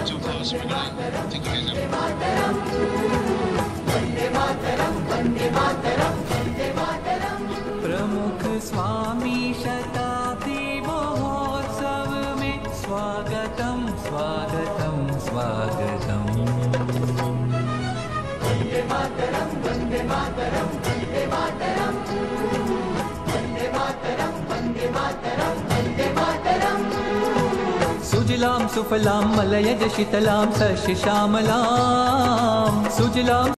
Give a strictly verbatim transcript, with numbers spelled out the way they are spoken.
so far, so we're gonna take you guys out. प्रमुख स्वामी शताब्दी महोत्सव में स्वागतम स्वागतम स्वागतम। वंदे मातरम वंदे मातरम वंदे मातरम वंदे मातरम वंदे मातरम वंदे मातरम। सुजलाम सुफलाम मलयज शीतलाम शस्य श्यामलाम सुजलाम